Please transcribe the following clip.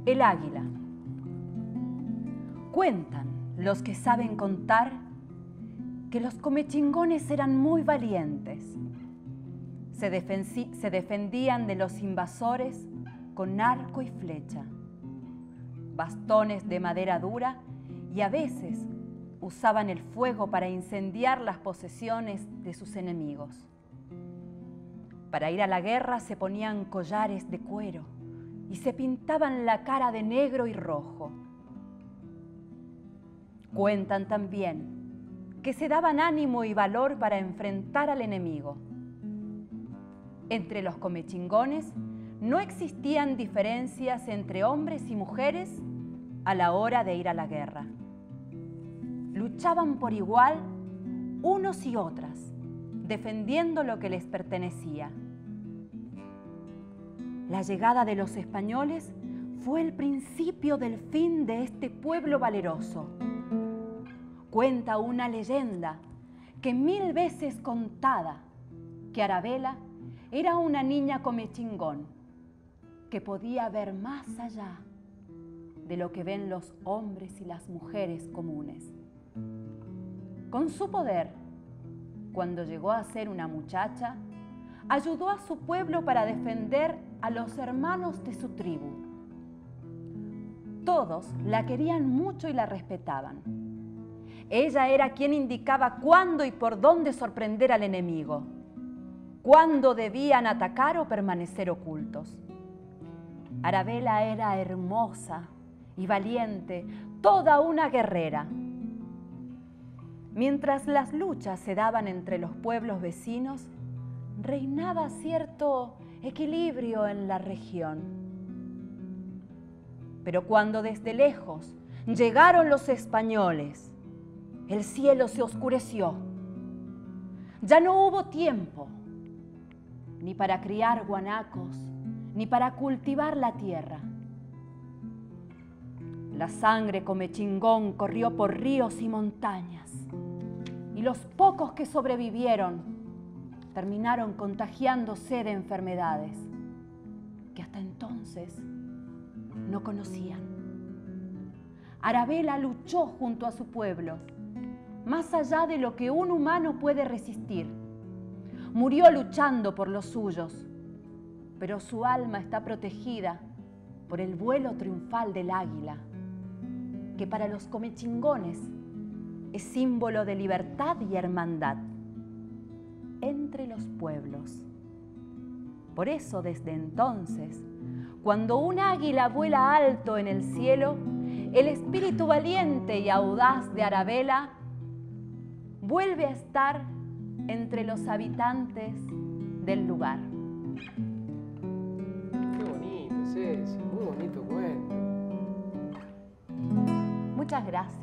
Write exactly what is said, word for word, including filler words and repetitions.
El águila. Cuentan los que saben contar que los comechingones eran muy valientes. Se, defensi- se defendían de los invasores con arco y flecha, bastones de madera dura, y a veces usaban el fuego para incendiar las posesiones de sus enemigos. Para ir a la guerra se ponían collares de cuero y se pintaban la cara de negro y rojo. Cuentan también que se daban ánimo y valor para enfrentar al enemigo. Entre los comechingones no existían diferencias entre hombres y mujeres a la hora de ir a la guerra. Luchaban por igual unos y otras, defendiendo lo que les pertenecía. La llegada de los españoles fue el principio del fin de este pueblo valeroso. Cuenta una leyenda que mil veces contada, que Arabella era una niña comechingón que podía ver más allá de lo que ven los hombres y las mujeres comunes. Con su poder, cuando llegó a ser una muchacha, ayudó a su pueblo para defender a los hermanos de su tribu. Todos la querían mucho y la respetaban. Ella era quien indicaba cuándo y por dónde sorprender al enemigo, cuándo debían atacar o permanecer ocultos. Arabella era hermosa y valiente, toda una guerrera. Mientras las luchas se daban entre los pueblos vecinos, reinaba cierto equilibrio en la región. Pero cuando desde lejos llegaron los españoles, el cielo se oscureció. Ya no hubo tiempo ni para criar guanacos, ni para cultivar la tierra. La sangre comechingón corrió por ríos y montañas, y los pocos que sobrevivieron terminaron contagiándose de enfermedades que hasta entonces no conocían. Arabella luchó junto a su pueblo, más allá de lo que un humano puede resistir. Murió luchando por los suyos, pero su alma está protegida por el vuelo triunfal del águila, que para los comechingones es símbolo de libertad y hermandad entre los pueblos. Por eso, desde entonces, cuando un águila vuela alto en el cielo, el espíritu valiente y audaz de Arabella vuelve a estar entre los habitantes del lugar. Qué bonito, Ceci, muy bonito cuento. Muchas gracias.